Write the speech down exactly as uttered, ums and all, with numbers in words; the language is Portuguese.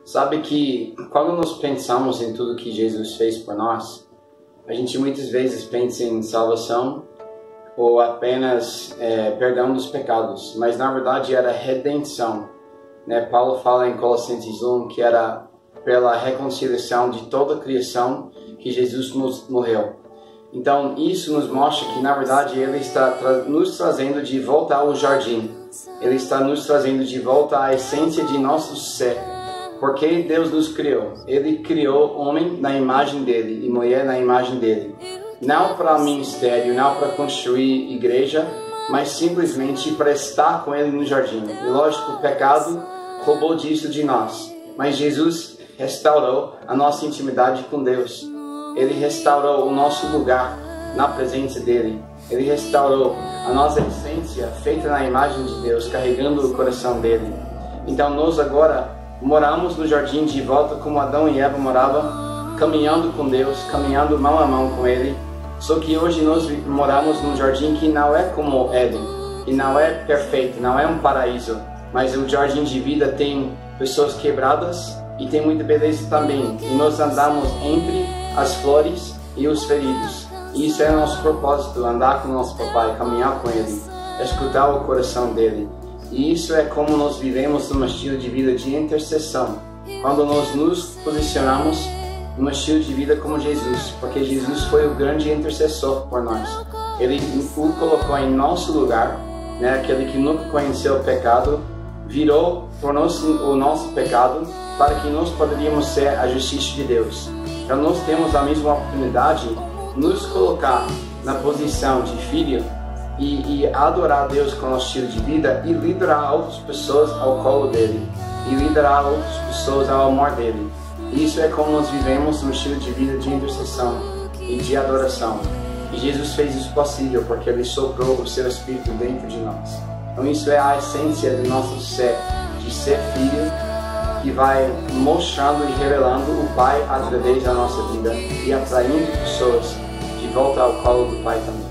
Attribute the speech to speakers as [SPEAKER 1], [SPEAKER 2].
[SPEAKER 1] Sabe que quando nós pensamos em tudo que Jesus fez por nós, a gente muitas vezes pensa em salvação ou apenas é, perdão dos pecados, mas na verdade era redenção. Né? Paulo fala em Colossenses um que era pela reconciliação de toda a criação que Jesus nos morreu. Então isso nos mostra que na verdade Ele está tra nos trazendo de volta ao jardim. Ele está nos trazendo de volta à essência de nosso ser. Porque Deus nos criou. Ele criou homem na imagem dele e mulher na imagem dele. Não para ministério, não para construir igreja, mas simplesmente para estar com Ele no jardim. E lógico, o pecado roubou disso de nós. Mas Jesus restaurou a nossa intimidade com Deus. Ele restaurou o nosso lugar na presença dEle. Ele restaurou a nossa essência feita na imagem de Deus, carregando o coração dEle. Então nós agora moramos no jardim de volta como Adão e Eva moravam, caminhando com Deus, caminhando mão a mão com Ele. Só que hoje nós moramos num jardim que não é como Éden, e não é perfeito, não é um paraíso, mas o jardim de vida tem pessoas quebradas e tem muita beleza também. E nós andamos entre as flores e os feridos. E isso é o nosso propósito, andar com o nosso papai, caminhar com Ele, escutar o coração dEle. E isso é como nós vivemos num estilo de vida de intercessão. Quando nós nos posicionamos num estilo de vida como Jesus, porque Jesus foi o grande intercessor por nós. Ele o colocou em nosso lugar, né? Aquele que nunca conheceu o pecado, virou por nós o nosso pecado para que nós poderíamos ser a justiça de Deus. Então nós temos a mesma oportunidade de nos colocar na posição de filho E, e adorar a Deus com o nosso estilo de vida e liderar outras pessoas ao colo dele e liderar outras pessoas ao amor dele. Isso é como nós vivemos um estilo de vida de intercessão e de adoração. E Jesus fez isso possível porque Ele soprou o seu Espírito dentro de nós. Então isso é a essência do nosso ser, de ser filho, que vai mostrando e revelando o Pai através da nossa vida e atraindo pessoas de volta ao colo do Pai também.